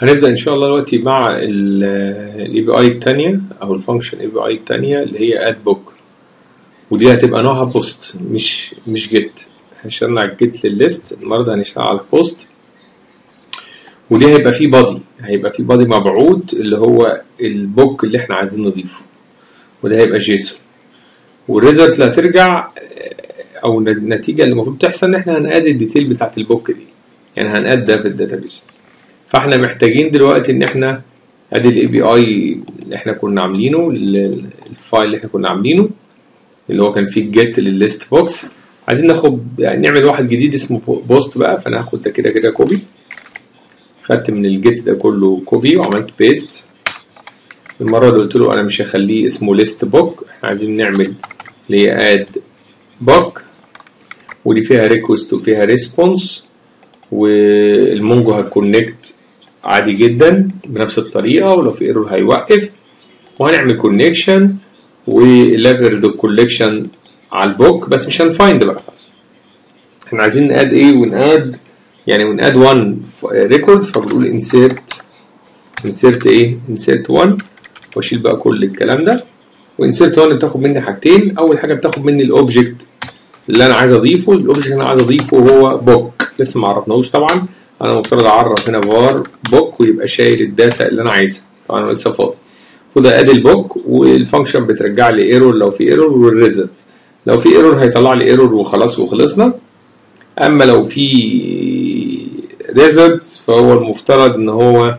هنبدأ إن شاء الله دلوقتي مع ال API التانية أو الفانكشن API التانية اللي هي add book، ودي هتبقى نوعها بوست مش جيت. هنشتغل على الجيت للليست، المرة هنشتغل على البوست، ودي هيبقى فيه بادي مبعوث اللي هو البوك اللي احنا عايزين نضيفه، وده هيبقى جيسون. والريزلت اللي هترجع أو النتيجة اللي المفروض تحصل إن احنا هنقاد الديتيل بتاعت البوك دي، يعني هنقاد ده في الداتابيس. فاحنا محتاجين دلوقتي ان احنا ادي الاي بي اي اللي احنا كنا عاملينه، الفايل اللي احنا كنا عاملينه اللي هو كان فيه الجيت للليست بوكس. عايزين ناخد يعني نعمل واحد جديد اسمه بوست بقى، فانا هاخد ده كده كوبي. خدت من الجيت ده كله كوبي وعملت بيست. المره دي قلت له انا مش هخليه اسمه ليست بوك، احنا عايزين نعمل اللي هي اد بوك، ودي فيها ريكوست وفيها ريسبونس، والمونجو هتكونكت عادي جدا بنفس الطريقه، ولو في ايرور هيوقف، وهنعمل كونكشن وليفرد الكولكشن على البوك، بس مش هنفايند بقى خلاص. احنا عايزين ناد ايه وناد وناد 1 ريكورد، فبنقول انسيرت ايه انسيرت 1، واشيل بقى كل الكلام ده. وانسيرت 1 بتاخد مني حاجتين، اول حاجه بتاخد مني الاوبجكت اللي انا عايز اضيفه. الاوبجكت اللي انا عايز اضيفه هو بوك، لسه ما عرفناهوش طبعا. انا المفترض اعرف هنا var book ويبقى شايل الداتا اللي انا عايزها، طبعا انا لسه فاضي. المفروض ادي البوك، والفانكشن بترجع لي ايرور لو في ايرور، والريزلت لو في ايرور هيطلع لي ايرور وخلاص وخلصنا. اما لو في ريزلت فهو المفترض ان هو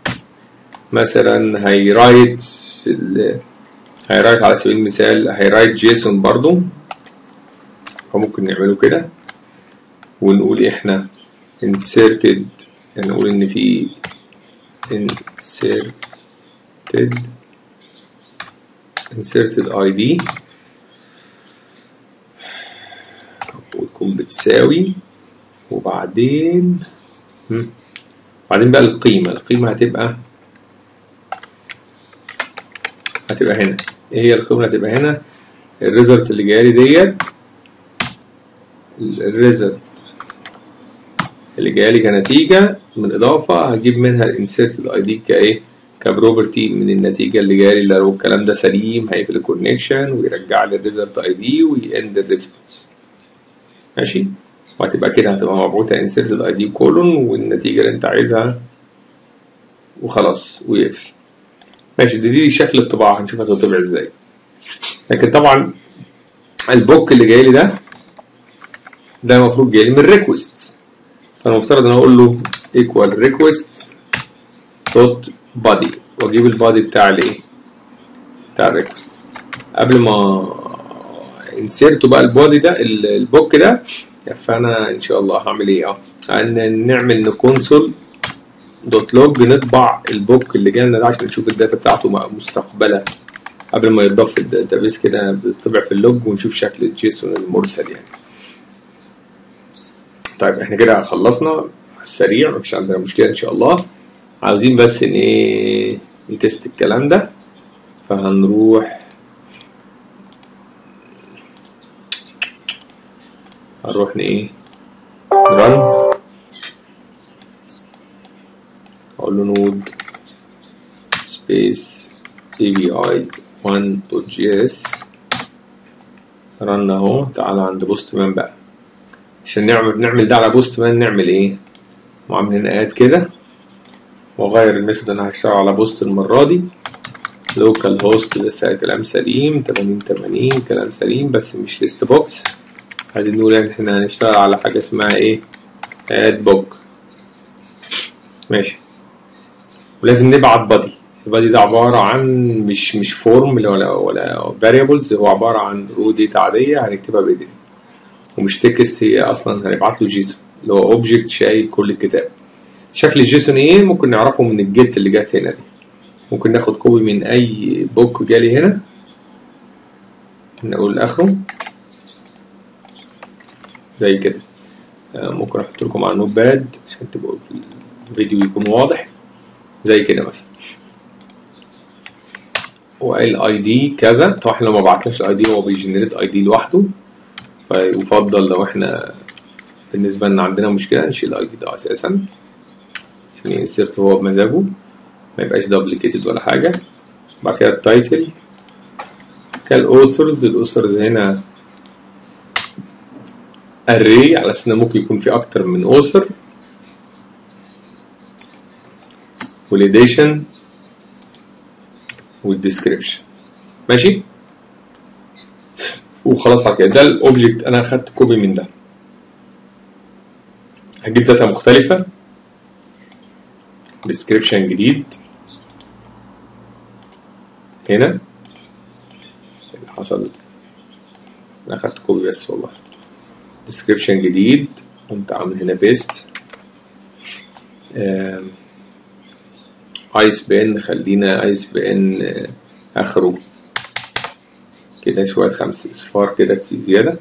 مثلا هيرايت على سبيل المثال هيرايت جيسون برضو، فممكن نعمله كده ونقول احنا inserted، نقول ان في inserted ID وتكون بتساوي، وبعدين بقى القيمة هتبقى هنا. ايه هي القيمة اللي هتبقى هنا؟ الريزلت اللي جايلي ديت، الريزلت اللي جايلي كنتيجة من إضافة هجيب منها الانسيرتد اي دي كايه كبروبرتي من النتيجة اللي جايلي. لو الكلام ده سليم هيقفل الكونكشن ويرجع لي الريزلت اي دي ويند الريسبونس، ماشي. وهتبقى كده هتبقى مبعوثة انسيرتد اي دي كولون والنتيجة اللي انت عايزها وخلاص ويقفل، ماشي. دي شكل الطباعة، هنشوف هتطبع ازاي. لكن طبعا البوك اللي جايلي ده المفروض جايلي من الريكوست، فالمفترض ان اقول له equal request dot body، واجيب البادي بتاع الايه بتاع الريكوست. قبل ما انسيرته بقى البادي ده البوك ده، فانا ان شاء الله هعمل ايه نعمل نكونسول دوت لوج، نطبع البوك اللي جالنا ده عشان نشوف الداتا بتاعته مستقبلا قبل ما يتضاف في الداتابيس. كده بتطبع في اللوج ونشوف شكل الجيسون المرسل يعني. طيب احنا كده خلصنا على السريع، مفيش عندنا مشكلة ان شاء الله. عاوزين بس ان ايه نتست الكلام ده، فهنروح رن، اقول له نود سبيس API1.js رن اهو. تعالى عند بوستمان بقى عشان نعمل ده على بوستمان. نعمل ايه؟ وعامل هنا اد كده، واغير الميثود. انا هشتغل على بوست المره دي لوكال هوست، لسه كلام سليم 80 كلام سليم، بس مش ليست بوكس. عايزين نقول ان احنا هنشتغل على حاجه اسمها ايه اد بوك، ماشي. ولازم نبعت بادي. البادي ده عباره عن مش فورم ولا فاريبلز، هو عباره عن رو داتا عاديه هنكتبها بايدينا، ومش تكست. هي اصلا هنبعت له جيسون اللي هو اوبجكت شايل كل الكتاب. شكل الجيسون ايه ممكن نعرفه من الجيت اللي جت هنا دي. ممكن ناخد كوبي من اي بوك جالي هنا، نقول اخره زي كده. ممكن احط لكم على النوت باد عشان تبقوا في الفيديو يكون واضح زي كده مثلا. والاي دي كذا. طبعا احنا لو ما بعتناش الاي دي هو بيجنريت اي دي لوحده، فيفضل لو احنا بالنسبه لنا عندنا مشكله نشيل الاي دي ده اساسا عشان ينسرت هو بمزاجه ما يبقاش دوبليكيتد ولا حاجة. بعد كده التايتل كالأوثرز. الأوثرز هنا array على أساس إن ممكن يكون في أكتر من أوثر. والإديشن والديسكريبشن. ماشي؟ وخلاص على كده ده الأوبجكت. أنا أخدت كوبي من ده. هجيب داتا مختلفة، ديسكريبشن جديد هنا. اللي حصل أنا أخدت كوبي بس والله. ديسكريبشن جديد قمت عامل هنا بيست. ايس بان، خلينا ايس بان اخره كده شوية 5 اصفار كده زيادة.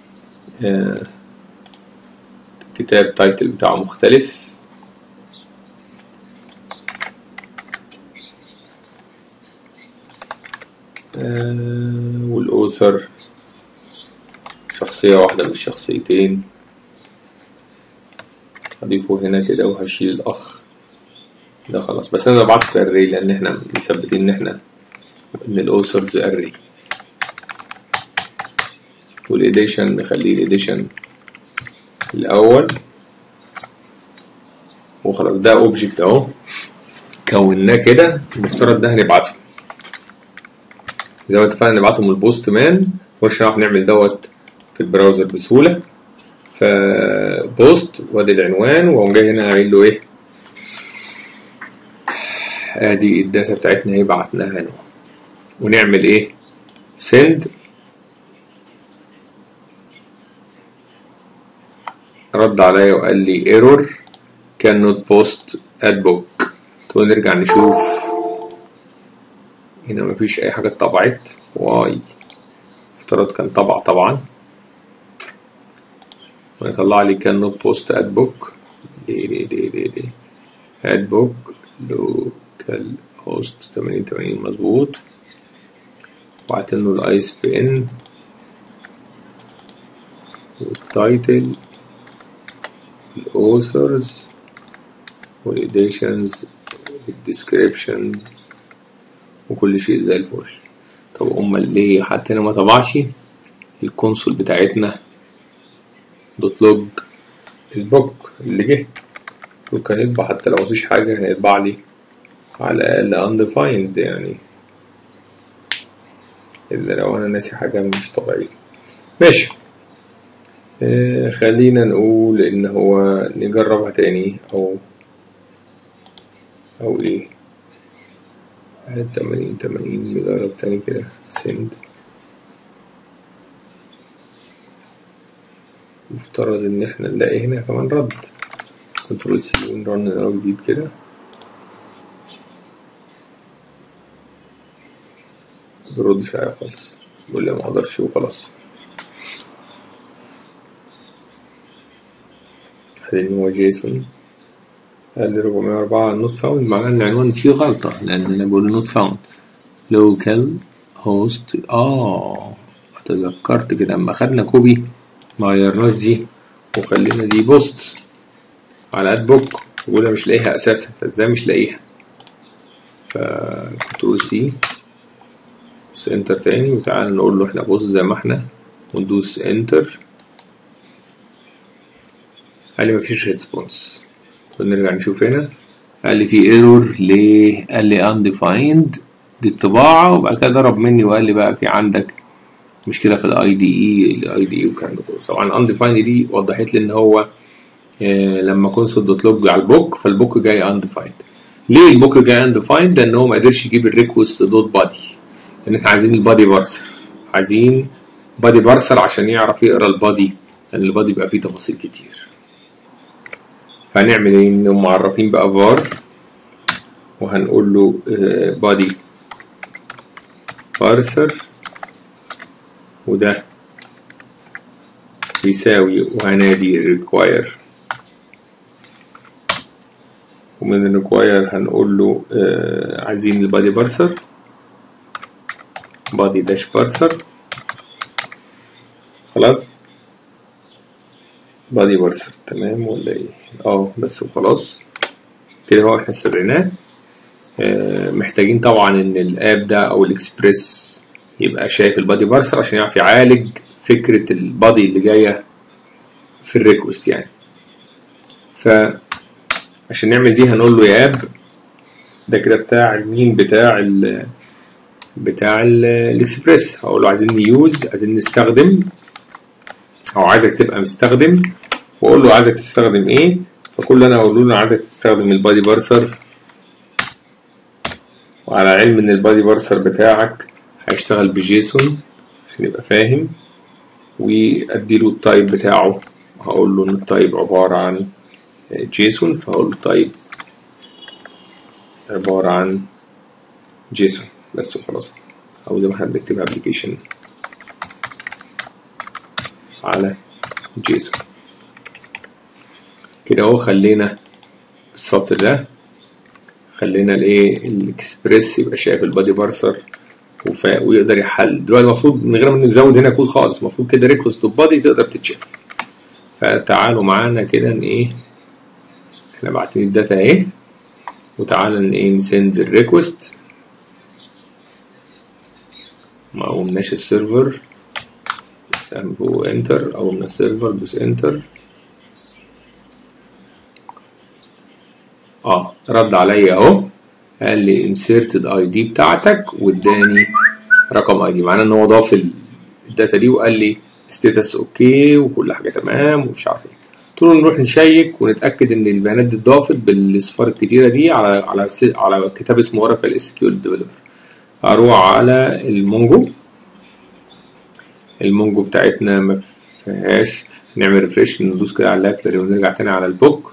كتاب تايتل بتاعه مختلف. والاوثر شخصية واحدة مش شخصيتين. هضيفه هنا كده وهشيل الاخ ده خلاص. بس انا بعت في array لان احنا مثبتين ان احنا ان الاوثرز array. والإديشن نخليه الإديشن الأول وخلاص. ده أوبجكت أهو كوناه كده. المفترض ده هنبعته زي ما اتفقنا نبعته من البوست مان. مش هنعرف نعمل دوت في البراوزر بسهولة. فبوست وادي العنوان وأقوم جاي هنا هعمل له إيه؟ آدي الداتا بتاعتنا أهي بعتناها هنا. ونعمل إيه؟ send. رد عليا وقال لي error cannot post at book. ونرجع نشوف هنا مفيش أي حاجة اتطبعت. واي افترض كان طبع طبعا. ويطلع لي cannot post at book. دي at book local host 8080 مظبوط. وبعتله الايس بي ان والتايتل الأوثرز والإديشنز والديسكريبشن وكل شيء زي الفل. طب أمال ليه حتى هنا ما طبعش الكونسول بتاعتنا دوت لوج البوك اللي جه؟ وكان يطبع حتى لو مفيش حاجة هيطبع لي على الأقل undefined يعني، إلا لو أنا ناسي حاجة مش طبيعية. ماشي. خلينا نقول إن هو نجربها تاني أو إيه 80 نجرب تاني كده send. مفترض إن إحنا نلاقي هنا كمان رد. كنترول سي ونرن نلاقي جديد كده. مبيردش عليا خالص، بيقول لي مقدرش وخلاص. هذا هو جيسون. قال لي 404 نوت فاوند، معناه إن العنوان فيه غلطة لأن أنا بقول نوت فاوند لوكال هوست. تذكرت كده لما خدنا كوبي ما غيرناش دي وخلينا دي بوست على اد بوك. وأنا مش لاقيها أساسا، فازاي مش لاقيها؟ فكنترول سي بس انتر تاني وتعالى نقول له احنا بوست زي ما احنا وندوس انتر. قال لي مفيش ريسبونس. ونرجع نشوف هنا قال لي في ايرور. ليه؟ قال لي undefined دي الطباعة. وبعد كده ضرب مني وقال لي بقى في عندك مشكلة في الاي دي اي والكلام ده كله. طبعا undefined دي وضحت لي ان هو لما كونسول دوت لوج على البوك فالبوك جاي undefined. ليه البوك جاي undefined؟ لان هو ما قدرش يجيب الريكوست دوت بادي، لان احنا عايزين البادي بارسر. عايزين بادي بارسر عشان يعرف يقرا البادي، لان البادي بيبقى فيه تفاصيل كتير. فهنعمل ايه؟ انهم معرفين بقى var وهنقول له body parser وده يساوي وهنادي require. ومن ال require هنقول له عايزين البادي بارسر body dash parser. خلاص body parser تمام ولا ايه؟ بس وخلاص. كده هو احنا استدعيناه. محتاجين طبعا ان الاب ده او الاكسبريس يبقى شايف البادي بارسر عشان يعرف يعالج فكرة البادي اللي جاية في الريكوست يعني. فعشان نعمل دي هنقول له يا اب ده كده بتاع المين بتاع الاكسبريس. هقول له عايزين نيوز، عايزين نستخدم، او عايزك تبقى مستخدم، واقول له عايزك تستخدم ايه. فكل اللي انا اقوله له عايزك تستخدم البادي بارسر، وعلى علم ان البادي بارسر بتاعك هيشتغل بجيسون عشان يبقى فاهم، واديله التايب بتاعه. هقول له ان التايب عبارة عن جيسون، فهقول له تايب عبارة عن جيسون بس وخلاص. او زي ما احنا بنكتب ابلكيشن على جيسون كده اهو. خلينا السطر ده، خلينا الايه الاكسبريس يبقى شايف البادي بارسر ويقدر يحل. دلوقتي المفروض من غير ما نزود هنا كود خالص، المفروض كده ريكوست بادي تقدر تتشاف. فتعالوا معانا كده ان ايه، احنا باعتين الداتا اهي، وتعالى ان ايه نسند الريكوست. ما قومناش السيرفر، فوق انتر، قومنا السيرفر دوس انتر. رد عليا اهو، قال لي inserted ID بتاعتك واداني رقم ID، معناه ان هو ضاف الداتا دي وقال لي ستاتس اوكي وكل حاجه تمام ومش عارف ايه. قلت له نروح نشيك ونتاكد ان البيانات دي اتضافت بالاصفار الكتيره دي على كتاب اسمه اوراكل اس كيو ال ديفلوبر. اروح على المونجو بتاعتنا ما فيهاش، نعمل ريفريش، ندوس كده على اللايبراري ونرجع تاني على البوك.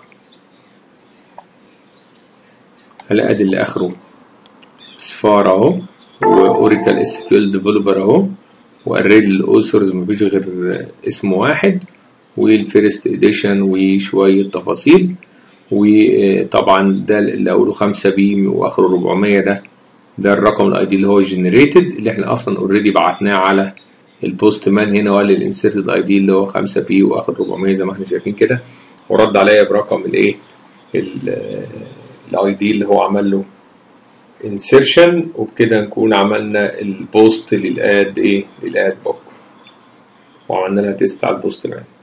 هلاقي ادي اللي اخره صفار اهو، واوراكل اس كيو ال ديفلوبر اهو، واريد الاوثرز مفيش غير اسم واحد، والفيرست اديشن وشويه تفاصيل. وطبعا ده اللي اوله 5 بي واخره 400، ده الرقم الاي دي اللي هو جنريتد، اللي احنا اصلا اوريدي بعتناه على البوست مان هنا، وقال الانسيرتد اي دي اللي هو 5 بي واخر 400 زي ما احنا شايفين كده، ورد عليا برقم الايه الاي دي اللي هو عمل له انسيرشن. وبكده نكون عملنا البوست للاد للاد بوك، وعملنا لها تيست على البوست مان.